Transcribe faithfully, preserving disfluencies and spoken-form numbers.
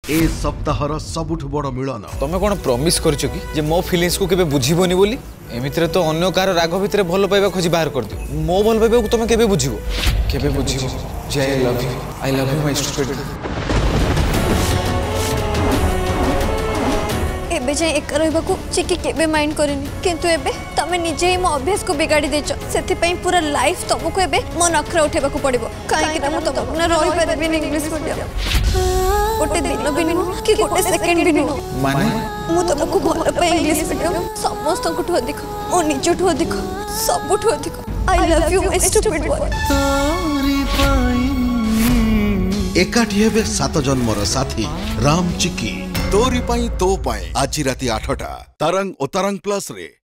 ए सप्ताहर सबुठ बड़ मिलन। तमे कोन प्रॉमिस करछो कि जे मो फीलिंग्स को केबे बुझिबोनी बोली? एमितरे तो अन्य कार राग भितरे भल पाइबा खोजी बाहर कर दियो। मो भल पाइबा को तमे केबे बुझिबो? केबे बुझिबो जे I love you, I love you my stupid. एबे जाय एक रहबा को चिकी केबे माइंड करेनी, किंतु एबे तमे निजे ही मो अभ्यास को बिगाड़ी देछ। सेति पई पूरा लाइफ तुमको एबे मो नखरा उठेबा को पड़िबो। काहे कि ना तुम ना रही परबे इंग्लिश मीडियम। गोटे दिन भी नु कि गोटे सेकंड भी नु माने मु तुमको भल पाए इंग्लिश मीडियम समस्त को अधिक मो निज ठो अधिक सब ठो अधिक I love you my stupid boy. एकाठी हेबे सात जन्मर साथी राम चिकी। तोरी पाई तो पाए आज राति आठटा तरंग ओ तरंग प्लस रे।